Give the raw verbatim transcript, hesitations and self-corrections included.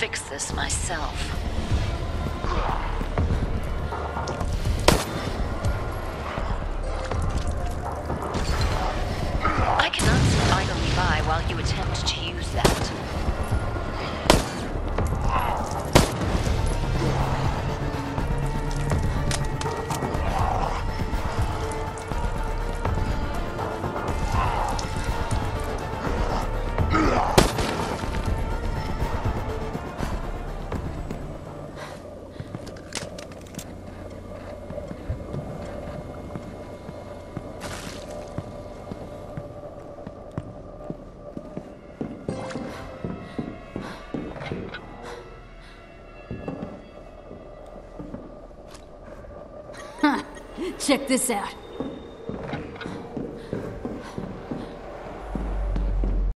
fix this myself. I cannot sit idly by while you attempt to use that. Check this out.